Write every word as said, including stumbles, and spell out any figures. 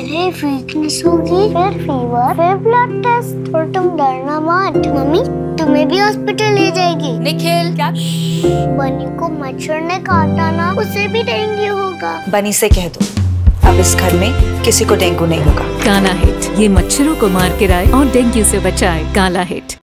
पहले वीकनेस होगी, फिर फीवर, फिर ब्लड टेस्ट, और तुम डरना मत। मम्मी तुम्हें भी हॉस्पिटल ले जाएगी। निखिल क्या? बनी को मच्छर ने काटा ना, उसे भी डेंगू होगा। बनी से कह दो अब इस घर में किसी को डेंगू नहीं होगा। काला हिट, ये मच्छरों को मार गिराए और डेंगू से बचाए। काला हिट।